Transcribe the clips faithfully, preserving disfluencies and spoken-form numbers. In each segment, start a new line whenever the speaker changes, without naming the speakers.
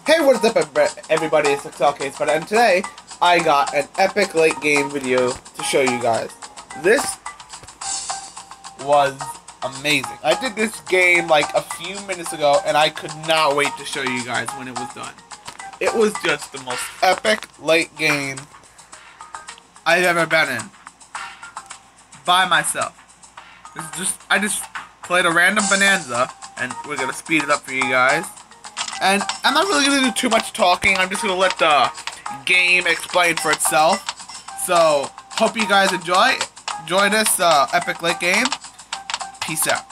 Hey, what's up, everybody? It's Excel Case, but and today I got an epic late game video to show you guys. This was amazing. I did this game like a few minutes ago, and I could not wait to show you guys when it was done. It was just the most epic late game I've ever been in by myself. It's just I just played a random bonanza, and we're gonna speed it up for you guys. And I'm not really going to do too much talking. I'm just going to let the game explain for itself. So, hope you guys enjoy. Enjoy this uh, epic late game. Peace out.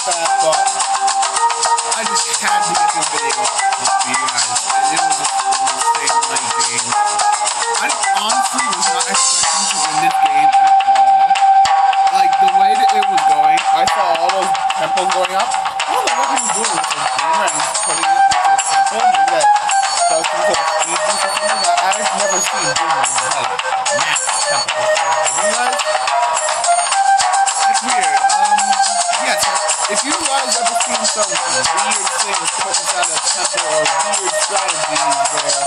that, but I just had to get this video up for you guys. It was just an insane night game. I honestly was not expecting to win this game at all. Like, the way that it was going, I saw all those temples going up. I don't know what he was doing with his gamer and he's putting it into a temple. Maybe that does some sort of speed boost or something. I, I've never seen Bloons like max temples. You guys? It's weird. Um, yeah, so if you guys ever seen some weird things put inside a temple or weird strategies where